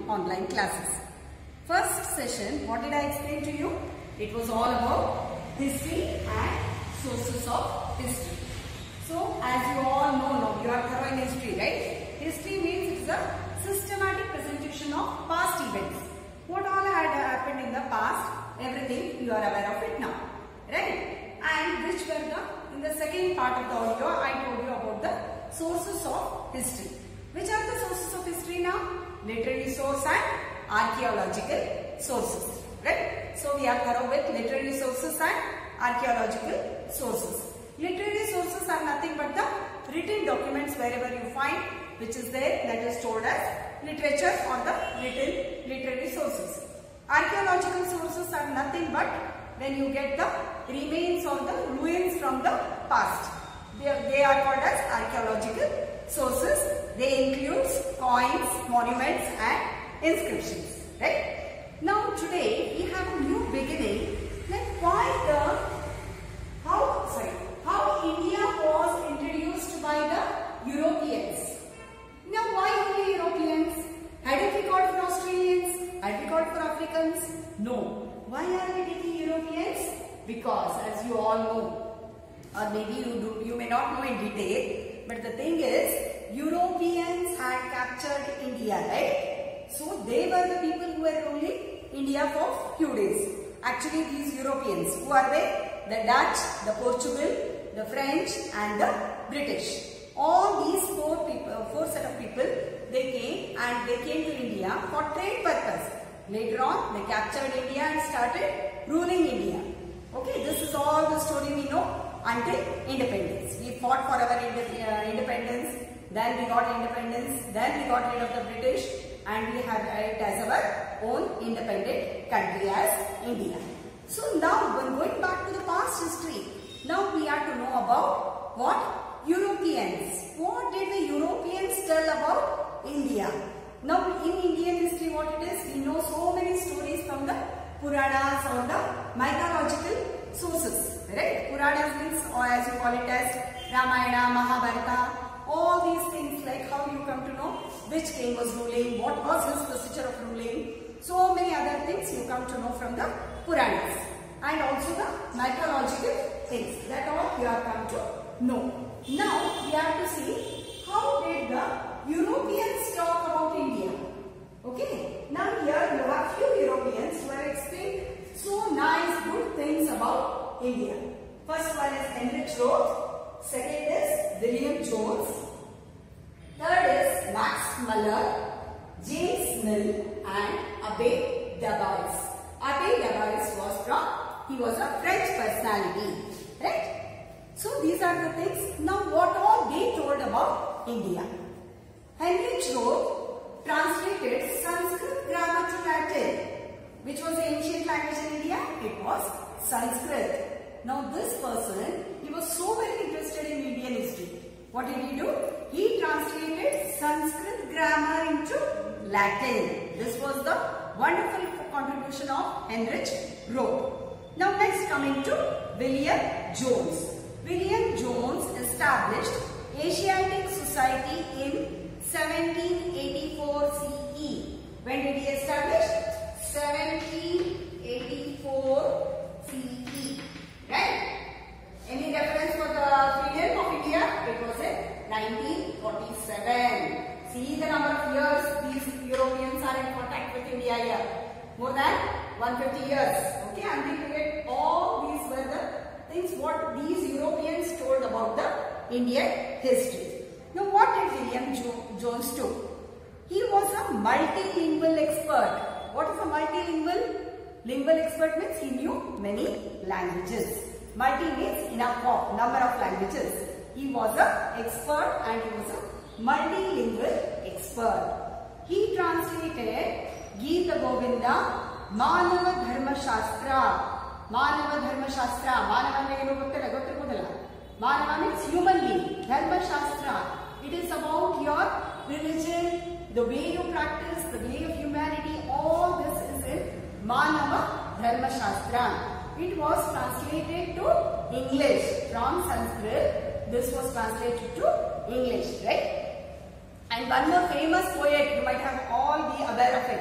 online classes. First session, what did I explain to you? It was all about history and sources of history. So, as you all know now, you are thorough in history, right? History means it's a systematic presentation of past events. What all had happened in the past, everything you are aware of it now, right? And which were in the second part of the audio, I told you about the sources of history. Which are the sources of history now? Literary source and archaeological sources, right? So we are thorough with literary sources and archaeological sources. Literary sources are nothing but the written documents wherever you find which is there, that is told as literature or the written literary sources. Archaeological sources are nothing but when you get the remains or the ruins from the past. They are called as archaeological sources. They include coins, monuments and inscriptions, right? Now today we have a new beginning, like how India was introduced by the Europeans. Now why only Europeans? Had we got for Australians? Had we got for Africans? No. Why are we taking Europeans? Because as you all know, or maybe you may not know in detail, but the thing is, Europeans had captured India, right? So they were the people who were ruling India for few days. Actually, these Europeans, who are they? The Dutch, the Portugal, the French and the British. All these four set of people, they came to India for trade purpose. Later on, they captured India and started ruling India. Okay, this is all the story we know until independence. We fought for our independence, then we got independence, then we got rid of the British and we have it as our own independent country as India. So now, when going back to the past history, now we have to know about what? Europeans. What did the Europeans tell about India? Now in Indian history what it is, we know so many stories from the Puranas or the mythological sources, right? Puranas means, or as you call it as Ramayana, Mahabharata, all these things, like how you come to know which king was ruling, what was his procedure of ruling, so many other things you come to know from the Puranas, and also the mythological things, that all you have come to know. Now we have to see how did the Europeans talk about India. Okay, now here you have few Europeans who have explained so nice good things about India. First one is Heinrich Roth, second is William Jones, third is Max Muller, James Mill and Abbe Dabais. Abbe Dabais he was a French personality, right? So these are the things. Now what all they told about India. Heinrich Roth translated Sanskrit grammar to Latin. Which was the ancient language in India? It was Sanskrit. Now this person, he was so very interested in Indian history. What did he do? He translated Sanskrit grammar into Latin. This was the wonderful contribution of Heinrich Roth. Now next, coming to William Jones. William Jones established Asiatic Society in 1784 CE. When did he establish? 1784 CE. Right? Any reference for the freedom of India? It was in 1947. See the number of years these Europeans are in contact with India here. More than 150 years. Okay, until we get all these were the things what these Europeans told about the Indian history. Now what did William Jones do? He was a multilingual expert. What is a multilingual? Lingual expert means he knew many languages. Multi means enough of, number of languages. He was an expert and he was a multilingual expert. He translated Gita Govinda, Manava Dharma Shastra. Manava Dharma Shastra. Manava Manava means human being. Dharma Shastra. It is about your religion, the way you practice, the way of humanity. All this is in Manava Dharma Shastra. It was translated to English from Sanskrit. This was translated to English, right? And one more famous poet, you might have all be aware of it.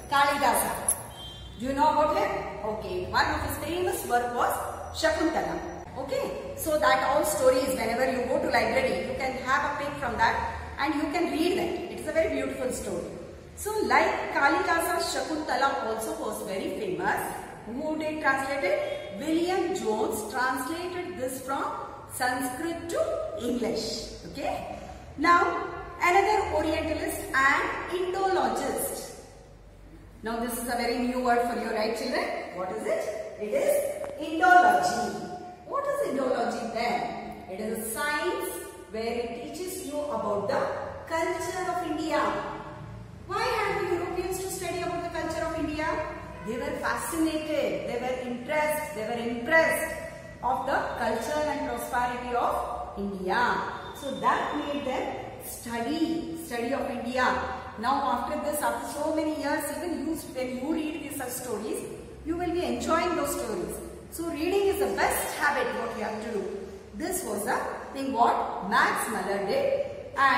Kalidasa. Do you know about him? Okay. One of his famous work was Shakuntala. Okay. So that all stories, whenever you go to library, you can have a pic from that and you can read that. It is a very beautiful story. So like Kalidasa's Shakuntala also was very famous. Who did translate it? William Jones translated this from Sanskrit to English. Okay. Now another Orientalist and Indologist. Now this is a very new word for you, right children? What is it? It is Indology. What is Indology then? It is a science where it teaches you about the culture of India. Why had the Europeans to study about the culture of India? They were fascinated, they were impressed of the culture and prosperity of India. So that made them study of India. Now after this, after so many years, even when you read these such stories, you will be enjoying those stories. So reading is the best habit what you have to do. This was the thing what Max Muller did,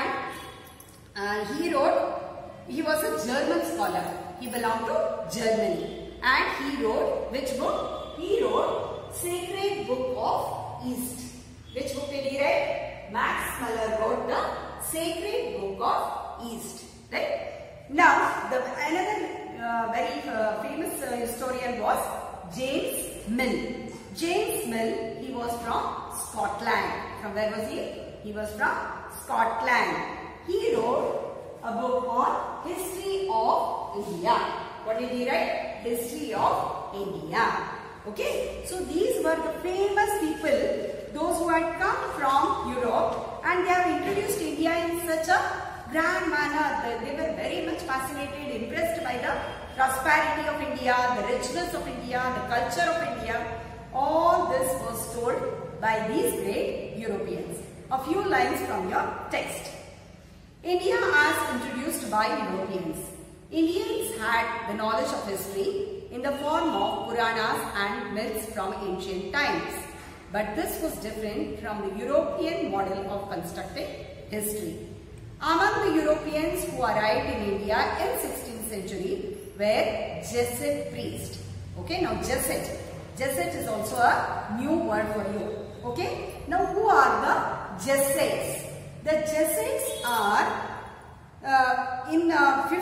and he was a German scholar. He belonged to Germany, and he wrote which book? He wrote Sacred Book of East. Which book did he write? Max Muller wrote the Sacred Book of East. Right? Now, another very famous historian was James Mill. James Mill, he was from Scotland. From where was he? He was from Scotland. He wrote a book on History of India. What did he write? History of India. Okay. So these were the famous people, those who had come from Europe, and they have introduced India in such a grand manner. They were very much fascinated, impressed by the prosperity of India, the richness of India, the culture of India. All this was told by these great Europeans. A few lines from your text. India as introduced by Europeans. Indians had the knowledge of history in the form of Puranas and myths from ancient times. But this was different from the European model of constructing history. Among the Europeans who arrived in India in 16th century were Jesuit priests. Okay, now Jesuit is also a new word for you. Okay, now who are the Jesuits? The Jesuits are in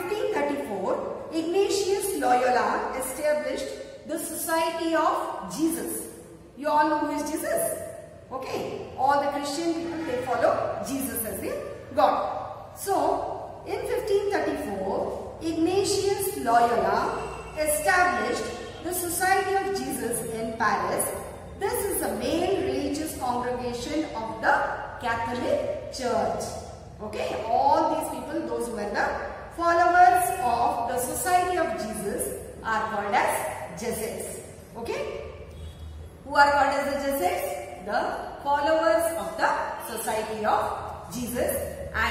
1534, Ignatius Loyola established the Society of Jesus. You all know who is Jesus? Okay, all the Christian people, they follow Jesus as their God. So, in 1534, Ignatius Loyola established the Society of Jesus in Paris. This is the main religious congregation of the Catholic Church. Okay, all these people, those who were the followers of the Society of Jesus, are called as Jesuits. Okay, who are called as the Jesuits? The followers of the Society of Jesus. And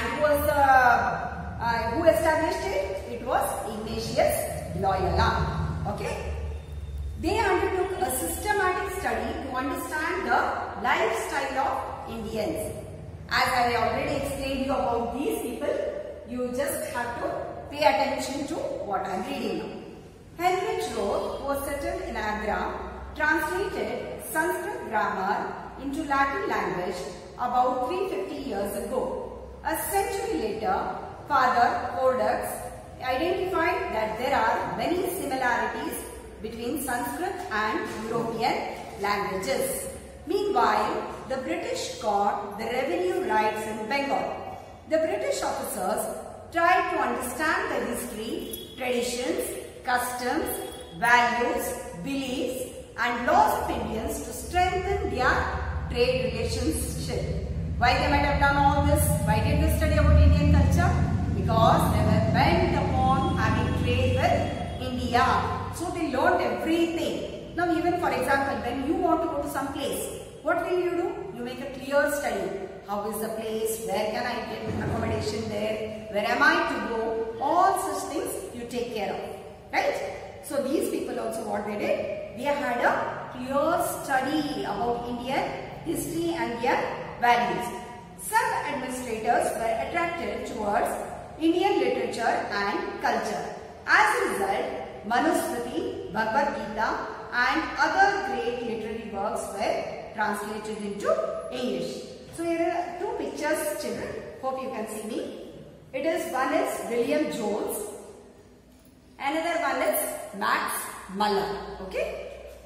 who established it? It was Ignatius Loyola. Okay. They undertook a systematic study to understand the lifestyle of Indians. As I already explained you about these people, you just have to pay attention to what I am reading now. Heinrich Roth, who was settled in Agra, translated Sanskrit grammar into Latin language about 350 years ago. A century later, Father Codex identified that there are many similarities between Sanskrit and European languages. Meanwhile, the British got the revenue rights in Bengal. The British officers tried to understand the history, traditions, customs, values, beliefs and laws of Indians to strengthen their trade relationship. Why they might have done all this? Why did they study about Indian culture? Because they were bent upon having trade with India. So they learned everything. Now even for example, when you want to go to some place, what will you do? You make a clear study. How is the place? Where can I get accommodation there? Where am I to go? All such things you take care of. Right? So these people also what they did? They had a clear study about Indian history and their values. Some administrators were attracted towards Indian literature and culture As a result, Manusmriti, Bhagavad Gita and other great literary works were translated into English. So here are two pictures, children. Hope you can see me. It is, one is William Jones, another one is Max Muller. Okay.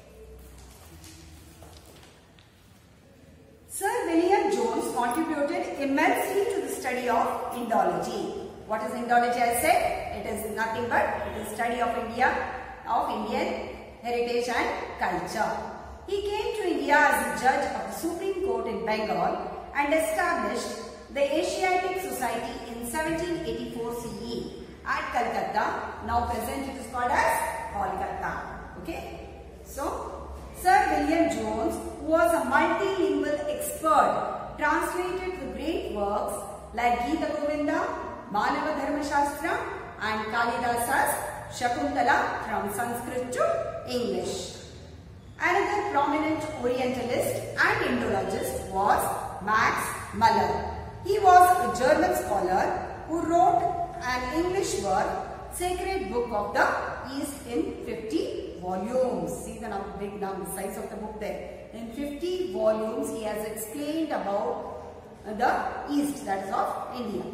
Sir William Jones contributed immensely to the study of Indology. What is Indology? I said it is nothing but it is study of India, of Indian heritage and culture. He came to India as a judge of the Supreme Court in Bengal and established the Asiatic Society in 1784 CE at Calcutta. Now present it is called as Kolkata. Okay. So, Sir William Jones, who was a multilingual expert, translated the great works like Gita Govinda, Manava Dharma Shastra and Kalidasa's Shakuntala from Sanskrit to English. Another prominent Orientalist and Indologist was Max Muller. He was a German scholar who wrote an English work, Sacred Book of the East, in 50 volumes. See the big size of the book there. In 50 volumes he has explained about the East, that is of India.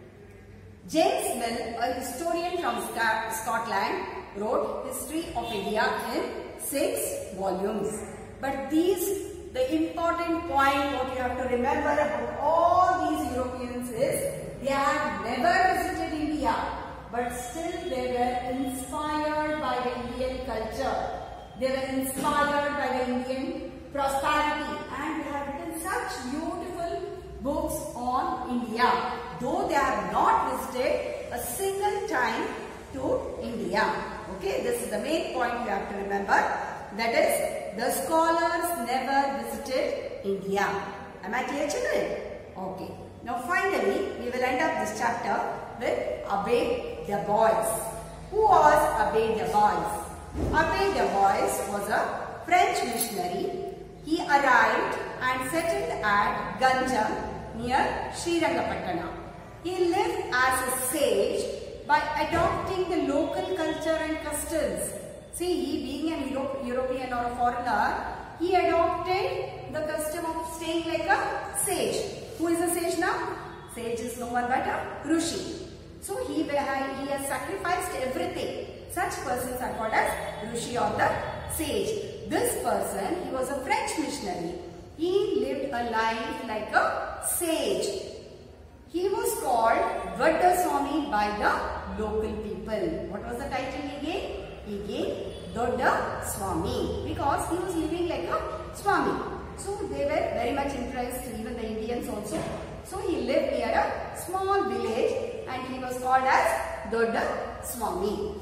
James Mill, a historian from Scotland, wrote History of India in 6 volumes. But the important point what you have to remember about all these Europeans is they had never visited India, but still they were inspired by the Indian culture. They were inspired by the Indian prosperity, and they have written such beautiful books on India, though they have not visited a single time to India. Okay, this is the main point you have to remember. That is, the scholars never visited India. Am I clear, children? Okay. Now finally, we will end up this chapter with Abbé du Bois. Who was Abbé du Bois? Abbé du Bois was a French missionary. He arrived and settled at Ganjam near Srirangapatna. He lived as a sage by adopting the local culture and customs. See, he being an European or a foreigner, he adopted the custom of staying like a sage. Who is a sage now? Sage is no one but a Rishi. So he has sacrificed everything. Such persons are called as Rishi or the sage. This person, he was a French missionary. He lived a life like a sage. He was called Vadda Swami by the local people. What was the title he gave? He gave Dodda Swami because he was living like a Swami. So they were very much impressed, even the Indians also. So he lived near a small village and he was called as Dodda Swami.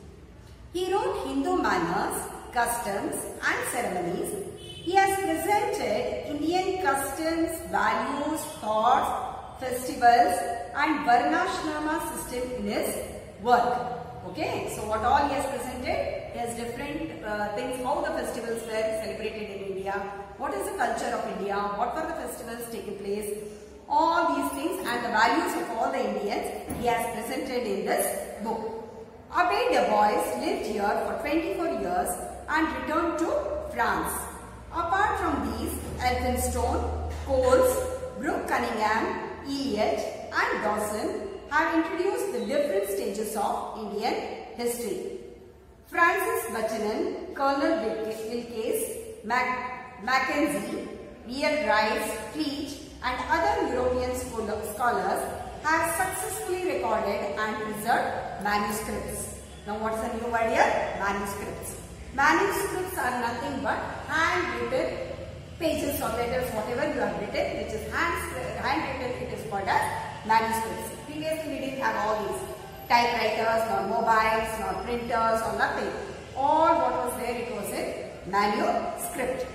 He wrote Hindu manners, customs and ceremonies. He has presented Indian customs, values, thoughts, festivals and Varnashrama system in his work. Okay, so what all he has presented? He has different things, how the festivals were celebrated in India, what is the culture of India, what were the festivals taking place, all these things and the values of all the Indians he has presented in this book. Abbé du Bois lived here for 24 years and returned to France. Apart from these, Elphinstone, Coles, Brooke Cunningham, Eliot and Dawson have introduced the different stages of Indian history. Francis Buchanan, Colonel Wilkes, Mackenzie, V.L. Rice, Creech and other European scholars have successfully recorded and preserved manuscripts. Now what's the new word here? Manuscripts. Manuscripts are nothing but handwritten pages or letters, whatever you have written, which is handwritten, it is called as manuscripts. Previously we didn't have all these typewriters, nor mobiles, nor printers, or nothing. All what was there, it was in manuscript.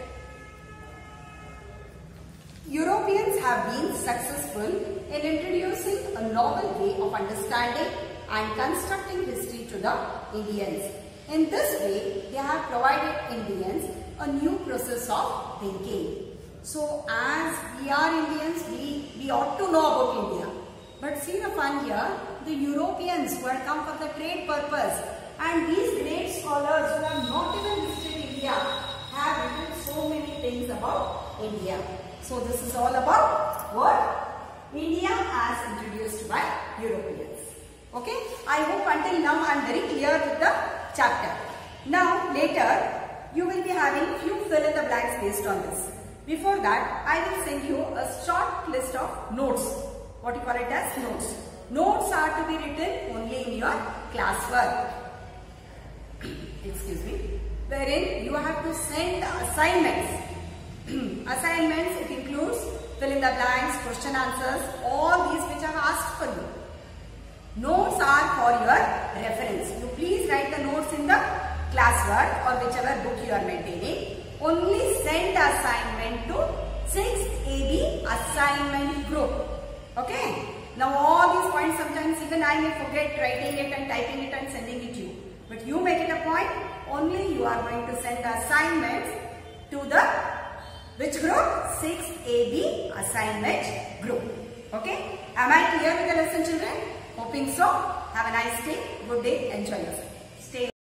Europeans have been successful in introducing a novel way of understanding and constructing history to the Indians. In this way, they have provided Indians a new process of thinking. So, as we are Indians, we ought to know about India. But see the fun here, the Europeans who had come for the trade purpose, and these great scholars who have not even visited India have written so many things about India. So this is all about what? India as introduced by Europeans. Okay, I hope until now I am very clear with the chapter. Now later you will be having few fill in the blanks based on this. Before that, I will send you a short list of notes. What you call it as notes. Notes are to be written only in your classwork. Excuse me. Wherein you have to send assignments. Assignments, it includes fill in the blanks, question answers, all these which I have asked for you. Notes are for your reference. You please write the notes in the classwork or whichever book you are maintaining. Only send the assignment to 6th AB assignment group. Okay. Now all these points sometimes even I may forget writing it and typing it and sending it to you. But you make it a point. Only you are going to send the assignments to the which group? 6th AB assignment group. Okay. Am I clear with the lesson, children? Hoping so. Have a nice day. Good day. Enjoy yourself. Stay.